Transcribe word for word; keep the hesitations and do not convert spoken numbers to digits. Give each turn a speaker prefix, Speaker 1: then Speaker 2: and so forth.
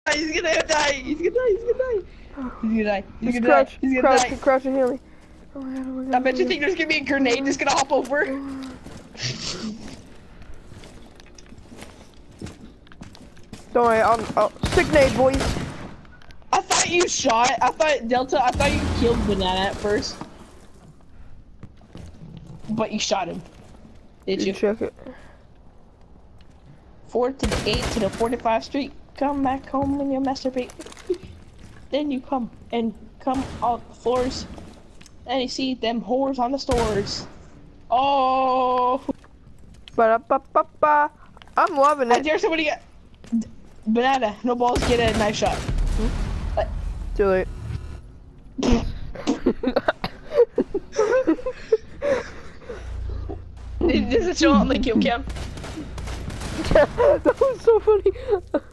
Speaker 1: He's gonna die. He's gonna die. He's gonna die. He's gonna die. He's
Speaker 2: Just
Speaker 1: gonna
Speaker 2: crouch,
Speaker 1: die. He's gonna
Speaker 2: crouch,
Speaker 1: die.
Speaker 2: crouch and heal me. Oh my god, oh my god,
Speaker 1: I bet
Speaker 2: oh
Speaker 1: you
Speaker 2: my
Speaker 1: think there's gonna be a grenade just gonna hop over.
Speaker 2: Don't worry, I'll, I'll sick nade, boys.
Speaker 1: I thought you shot. I thought Delta. I thought you killed Banana at first, but you shot him. Did you?
Speaker 2: Check it.
Speaker 1: Four to the eight to the forty-five street. Come back home when you masturbate. Then you come and come out the floors, and you see them whores on the stores. Oh.
Speaker 2: Ba-da-ba-ba-ba. I'm loving
Speaker 1: I
Speaker 2: it.
Speaker 1: dare somebody get Banana. No balls. Get a knife shot. Hmm?
Speaker 2: Too late.
Speaker 1: Does it show on the kill cam?
Speaker 2: That was so funny.